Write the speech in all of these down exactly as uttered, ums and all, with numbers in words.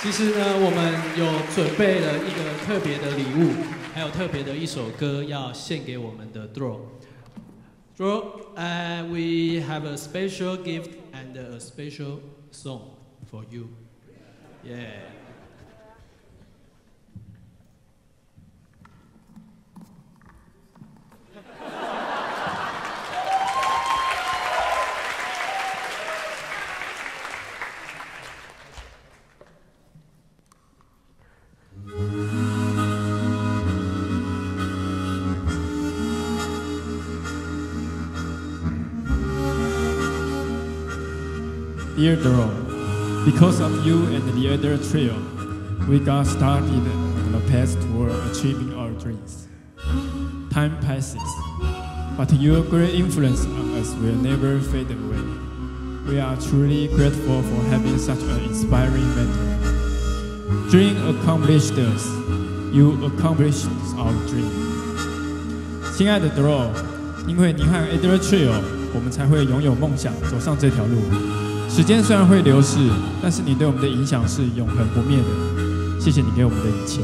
其实呢，我们有准备了一个特别的礼物，还有特别的一首歌要献给我们的 Dror。Dror, uh, we have a special gift and a special song for you. Yeah. Dear Dror, because of you and the other trio, we got started on the path toward achieving our dreams. Time passes, but your great influence on us will never fade away. We are truly grateful for having such an inspiring mentor. Dream accomplished us, you accomplished our dream. 亲爱的 Dror, 因为你和 Adler trio, 我们才会拥有梦想，走上这条路。时间虽然会流逝，但是你对我们的影响是永恒不灭的。谢谢你给我们的一切。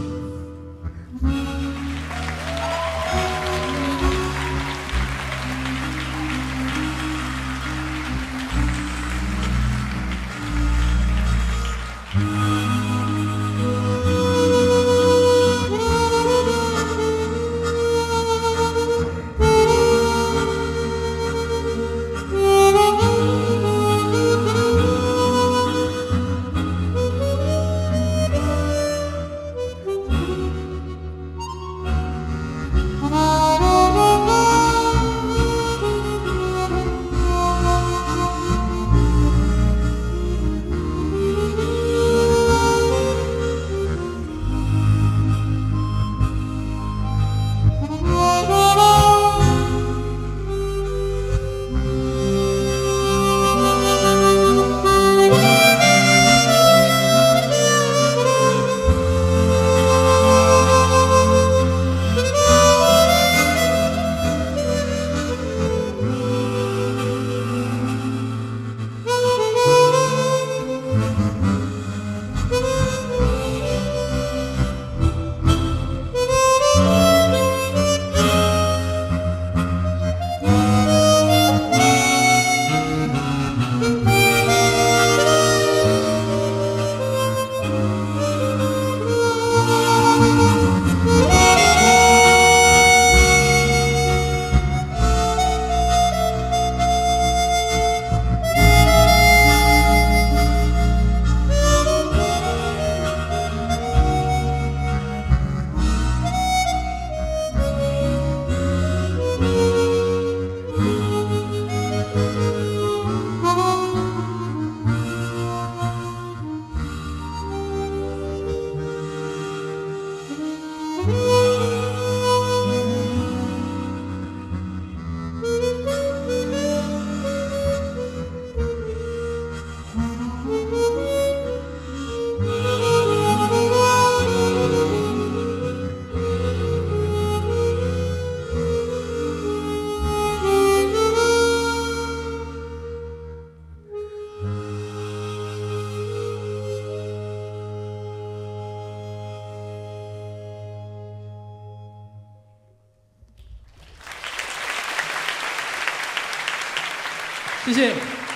谢谢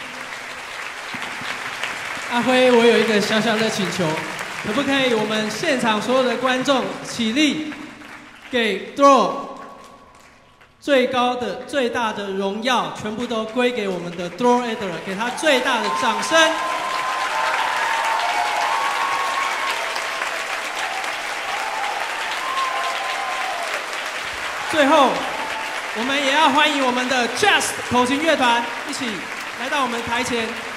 阿辉，我有一个小小的请求，可不可以我们现场所有的观众起立，给 Dror 最高的、最大的荣耀，全部都归给我们的 Dror Adler， 给他最大的掌声。最后，我们也要欢迎我们的 Jazz 口琴乐团一起来到我们台前。